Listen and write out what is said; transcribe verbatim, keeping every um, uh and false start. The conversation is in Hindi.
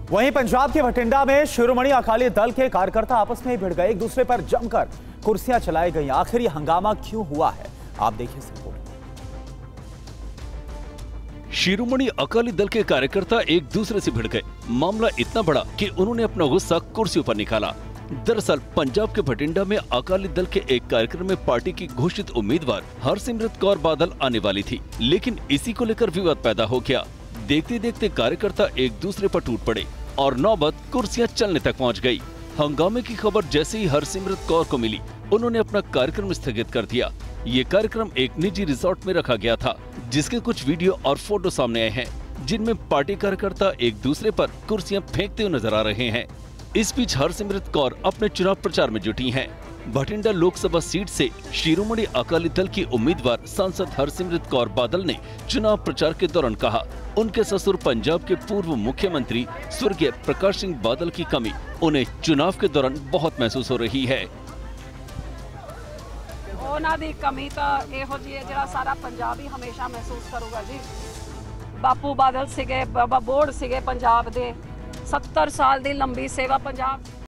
वहीं पंजाब के बठिंडा में शिरोमणि अकाली दल के कार्यकर्ता आपस में ही भिड़ गए, एक दूसरे पर जमकर कुर्सियां चलाई गई। आखिर ये हंगामा क्यों हुआ है, आप देखिए इस रिपोर्ट। शिरोमणि अकाली दल के कार्यकर्ता एक दूसरे से भिड़ गए। मामला इतना बड़ा कि उन्होंने अपना गुस्सा कुर्सियों पर निकाला। दरअसल पंजाब के बठिंडा में अकाली दल के एक कार्यक्रम में पार्टी की घोषित उम्मीदवार हरसिमरत कौर बादल आने वाली थी, लेकिन इसी को लेकर विवाद पैदा हो गया। देखते देखते कार्यकर्ता एक दूसरे पर टूट पड़े और नौबत कुर्सियां चलने तक पहुंच गई। हंगामे की खबर जैसे ही हरसिमरत कौर को मिली, उन्होंने अपना कार्यक्रम स्थगित कर दिया। ये कार्यक्रम एक निजी रिसोर्ट में रखा गया था, जिसके कुछ वीडियो और फोटो सामने आए हैं, जिनमें पार्टी कार्यकर्ता एक दूसरे पर कुर्सियां फेंकते हुए नजर आ रहे हैं। इस बीच हरसिमरत कौर अपने चुनाव प्रचार में जुटी हैं। बठिंडा लोकसभा सीट से शिरोमणि अकाली दल की उम्मीदवार सांसद हरसिमरत कौर बादल ने चुनाव प्रचार के दौरान कहा, उनके ससुर पंजाब के पूर्व मुख्यमंत्री स्वर्गीय प्रकाश सिंह बादल की कमी उन्हें चुनाव के दौरान बहुत महसूस हो रही है। ਉਹਨਾਂ ਦੀ ਕਮੀ ਤਾਂ ਇਹੋ ਜਿਹੀ ਹੈ ਜਿਹੜਾ ਸਾਰਾ ਪੰਜਾਬ ਹੀ ਹਮੇਸ਼ਾ ਮਹਿਸੂਸ ਕਰੂਗਾ ਜੀ। ਬਾਪੂ ਬਾਦਲ ਸੀਗੇ, ਬਾਬਾ ਬੋੜ ਸੀਗੇ ਪੰਜਾਬ ਦੇ, सत्तर साल ਦੀ ਲੰਬੀ ਸੇਵਾ ਪੰਜਾਬ